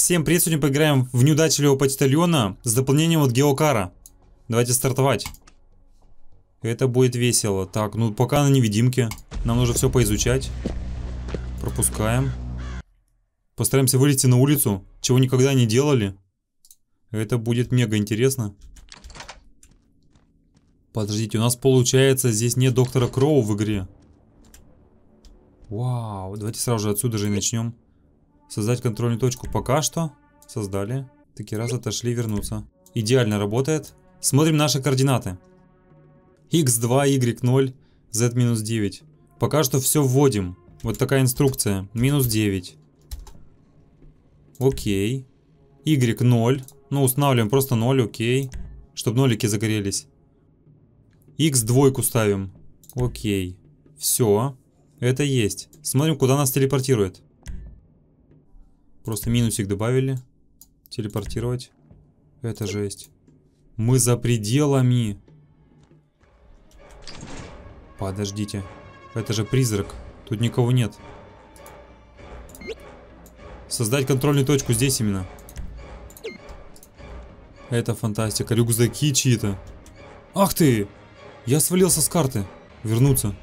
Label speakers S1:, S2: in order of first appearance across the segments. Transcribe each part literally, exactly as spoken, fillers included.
S1: Всем привет, сегодня поиграем в неудачливого почтальона с дополнением от Геокара. Давайте стартовать. Это будет весело. Так, ну пока на невидимке. Нам нужно все поизучать. Пропускаем. Постараемся вылезти на улицу, чего никогда не делали. Это будет мега интересно. Подождите, у нас получается здесь нет доктора Кроу в игре. Вау, давайте сразу же отсюда же и начнем. Создать контрольную точку пока что. Создали. Таки раз отошли, вернуться. Идеально работает. Смотрим наши координаты. икс два, игрек ноль, зет минус девять. Пока что все вводим. Вот такая инструкция. минус девять. Окей. игрек ноль. Ну, устанавливаем просто ноль, окей. Чтобы нолики загорелись. икс два ставим. Окей. Все. Это есть. Смотрим, куда нас телепортирует. Просто минусик добавили. Телепортировать. Это жесть. Мы за пределами. Подождите. Это же призрак. Тут никого нет. Создать контрольную точку здесь именно. Это фантастика. Рюкзаки чьи-то. Ах ты! Я свалился с карты. Вернуться.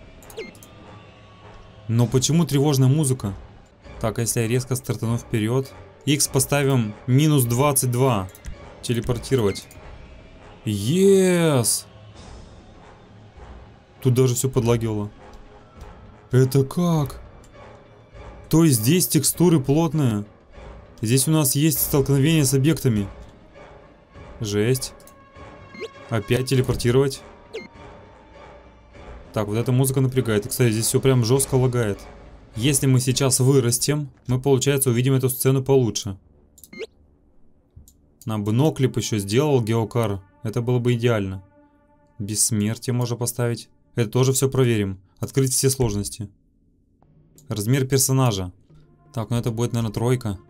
S1: Но почему тревожная музыка? Так, а если я резко стартану вперед? X поставим минус двадцать два. Телепортировать. Yes! Тут даже все подлагивало. Это как? То есть здесь текстуры плотные. Здесь у нас есть столкновение с объектами. Жесть. Опять телепортировать. Так, вот эта музыка напрягает. И, кстати, здесь все прям жестко лагает. Если мы сейчас вырастем, мы, получается, увидим эту сцену получше. Нам бы ноклип еще сделал Геокар. Это было бы идеально. Бессмертие можно поставить. Это тоже все проверим. Открыть все сложности. Размер персонажа. Так, ну это будет, наверное, тройка.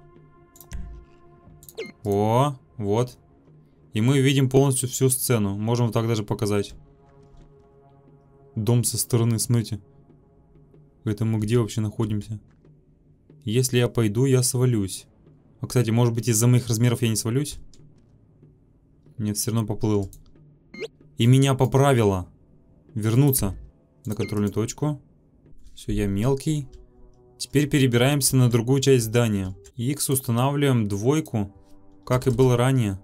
S1: О, вот. И мы видим полностью всю сцену. Можем вот так даже показать. Дом со стороны, смотрите. Это мы где вообще находимся? Если я пойду, я свалюсь. А, кстати, может быть, из-за моих размеров я не свалюсь? Нет, все равно поплыл. И меня поправило. Вернуться на контрольную точку. Все, я мелкий. Теперь перебираемся на другую часть здания. X устанавливаем двойку, как и было ранее.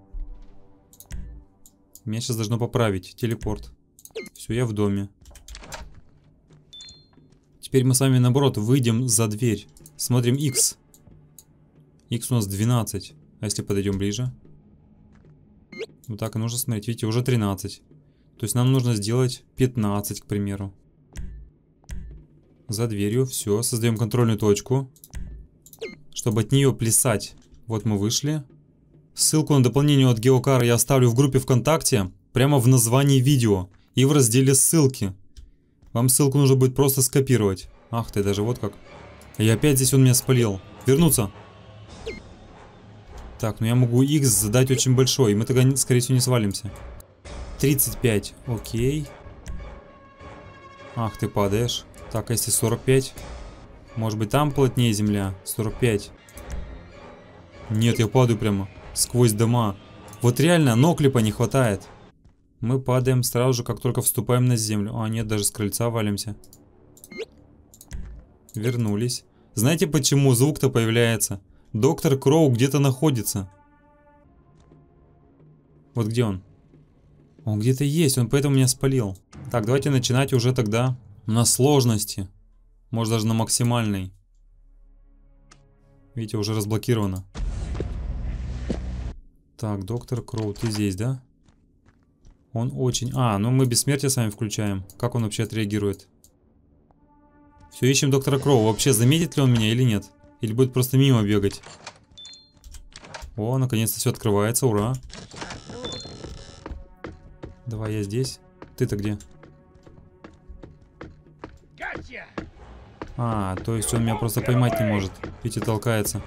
S1: Меня сейчас должно поправить. Телепорт. Все, я в доме. Теперь мы с вами, наоборот, выйдем за дверь. Смотрим X. X у нас двенадцать. А если подойдем ближе? Вот так и нужно смотреть. Видите, уже тринадцать. То есть нам нужно сделать пятнадцать, к примеру. За дверью. Все. Создаем контрольную точку. Чтобы от нее плясать. Вот мы вышли. Ссылку на дополнение от Геокара я оставлю в группе ВКонтакте. Прямо в названии видео. И в разделе ссылки. Вам ссылку нужно будет просто скопировать. Ах ты, даже вот как. И опять здесь он меня спалил. Вернуться. Так, ну я могу X задать очень большой. И мы тогда, скорее всего, не свалимся. тридцать пять. Окей. Ах ты падаешь. Так, а если сорок пять? Может быть, там плотнее земля? сорок пять. Нет, я падаю прямо. Сквозь дома. Вот реально, ноклипа не хватает. Мы падаем сразу же, как только вступаем на землю. А, нет, даже с крыльца валимся. Вернулись. Знаете, почему звук-то появляется? Доктор Кроу где-то находится. Вот где он? Он где-то есть, он поэтому меня спалил. Так, давайте начинать уже тогда на сложности. Может, даже на максимальной. Видите, уже разблокировано. Так, доктор Кроу, ты здесь, да? Он очень... А, ну мы бессмертие с вами включаем. Как он вообще отреагирует? Все, ищем доктора Кроу. Вообще, заметит ли он меня или нет? Или будет просто мимо бегать? О, наконец-то все открывается, ура. Давай, я здесь. Ты-то где? А, то есть он меня просто поймать не может. Видите, толкается.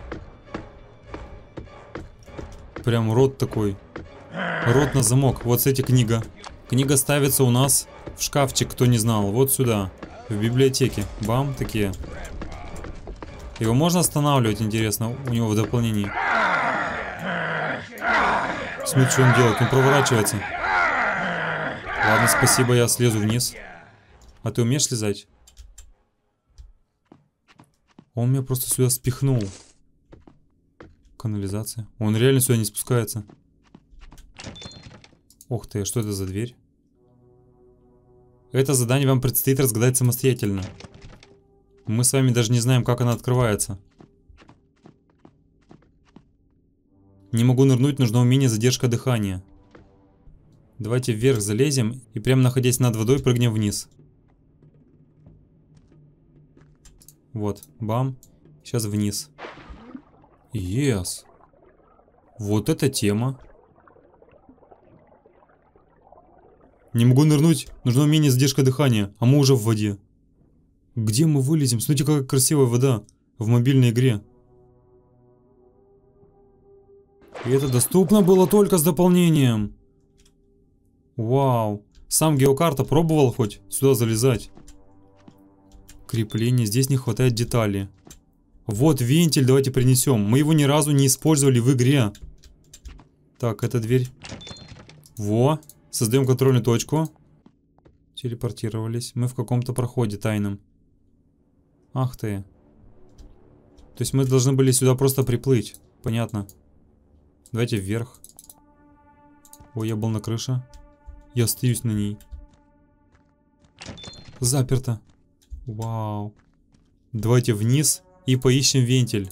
S1: Прям рот такой. Рот на замок. Вот, кстати, книга. Книга ставится у нас в шкафчик, кто не знал. Вот сюда. В библиотеке. Бам, такие. Его можно останавливать, интересно, у него в дополнении. Смотри, что он делает, он проворачивается. Ладно, спасибо, я слезу вниз. А ты умеешь слезать? Он меня просто сюда спихнул. Канализация. Он реально сюда не спускается. Ух ты, а что это за дверь? Это задание вам предстоит разгадать самостоятельно. Мы с вами даже не знаем, как она открывается. Не могу нырнуть, нужно умение задержка дыхания. Давайте вверх залезем и прямо находясь над водой прыгнем вниз. Вот, бам. Сейчас вниз. Yes. Вот эта тема. Не могу нырнуть, нужно умение задержка дыхания, а мы уже в воде. Где мы вылезем? Смотрите, какая красивая вода в мобильной игре. И это доступно было только с дополнением. Вау. Сам геокарта пробовал хоть сюда залезать? Крепление. Здесь не хватает деталей. Вот вентиль, давайте принесем. Мы его ни разу не использовали в игре. Так, эта дверь. Во. Создаем контрольную точку. Телепортировались. Мы в каком-то проходе тайном. Ах ты. То есть мы должны были сюда просто приплыть. Понятно. Давайте вверх. Ой, я был на крыше. Я остаюсь на ней. Заперто. Вау. Давайте вниз и поищем вентиль.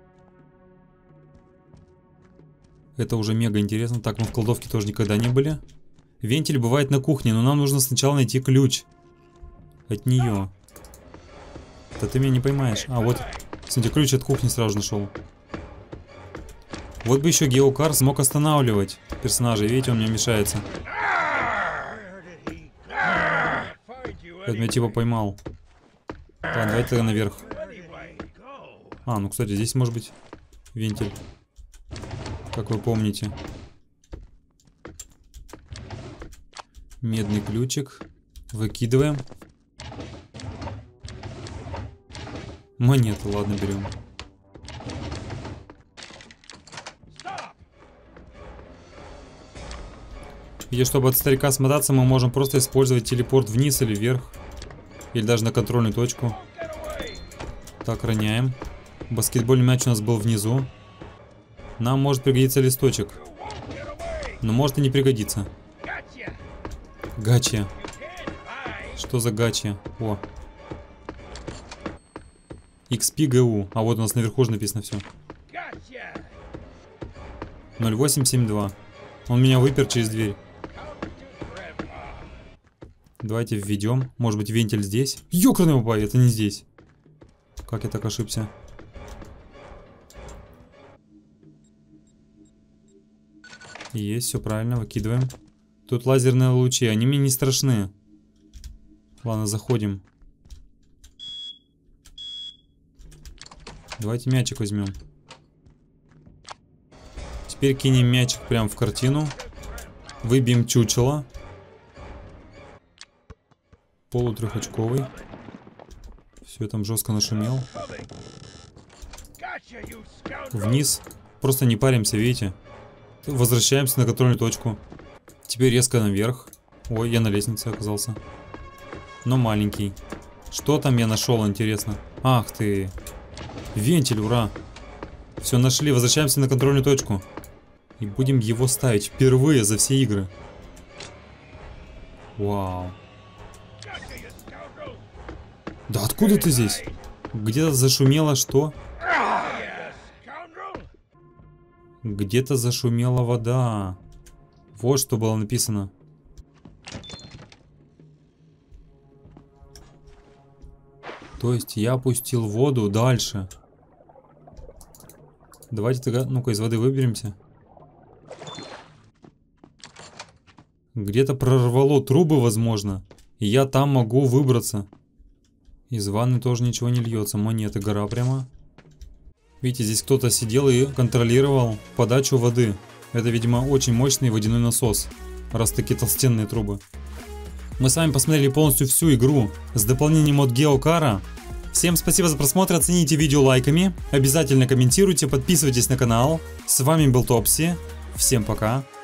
S1: Это уже мега интересно. Так, мы в кладовке тоже никогда не были. Вентиль бывает на кухне, но нам нужно сначала найти ключ. От нее. Да ты меня не поймаешь. А, вот. Смотрите, ключ от кухни сразу нашел. Вот бы еще геокар смог останавливать персонажей. Видите, он мне мешается. Это меня типа поймал. Так, давайте тогда наверх. А, ну, кстати, здесь может быть вентиль. Как вы помните. Медный ключик. Выкидываем. Монеты, ладно, берем. И чтобы от старика смотаться, мы можем просто использовать телепорт вниз или вверх. Или даже на контрольную точку. Так, роняем. Баскетбольный мяч у нас был внизу. Нам может пригодиться листочек. Но может и не пригодится. Гача. Что за гача? О. икс пи джи ю. А вот у нас наверху же написано все. ноль восемь семь два. Он меня выпер через дверь. Давайте введем. Может быть, вентиль здесь? Ёкарный бабай, это не здесь. Как я так ошибся? Есть, все правильно, выкидываем. Тут лазерные лучи, они мне не страшны. Ладно, заходим. Давайте мячик возьмем. Теперь кинем мячик прямо в картину. Выбьем чучело. Полутрехочковый. Все, там жестко нашумел. Вниз. Просто не паримся, видите? Возвращаемся на контрольную точку. Теперь резко наверх. Ой, я на лестнице оказался. Но маленький. Что там я нашел, интересно? Ах ты. Вентиль, ура. Все, нашли. Возвращаемся на контрольную точку. И будем его ставить впервые за все игры. Вау. Да откуда ты здесь? Где-то зашумело что? Где-то зашумела вода. Вот что было написано. То есть я опустил воду дальше. Давайте тогда, ну-ка, из воды выберемся. Где-то прорвало трубы, возможно. И я там могу выбраться. Из ванны тоже ничего не льется. Монеты, гора прямо. Видите, здесь кто-то сидел и контролировал подачу воды. Это, видимо, очень мощный водяной насос. Раз такие толстенные трубы. Мы с вами посмотрели полностью всю игру с дополнением от Геокара. Всем спасибо за просмотр, оцените видео лайками. Обязательно комментируйте, подписывайтесь на канал. С вами был Топси. Всем пока.